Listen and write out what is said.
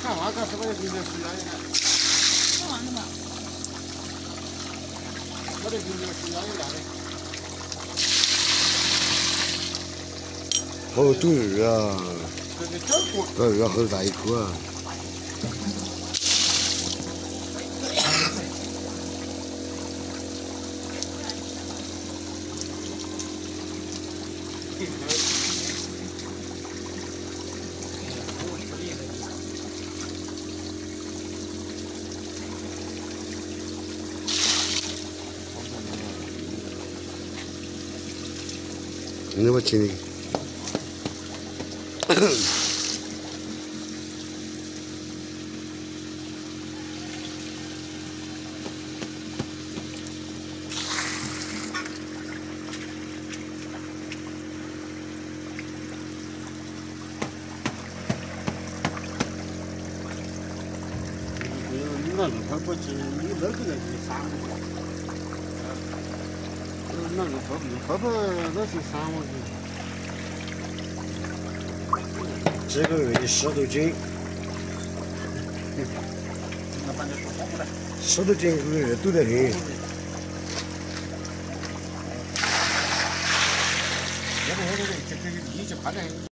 干嘛干什么也比这水压一点。 干嘛呢嘛？ 我这比这水压一点的。 好多鱼啊！ 这个真多。 这鱼好大一口啊！你我请你。 那个他不吃，你那个是三五的。那个婆那是35斤。 这个鱼10多斤。 那把你说好不来 10多斤鱼多得很。 要不我这你就快点。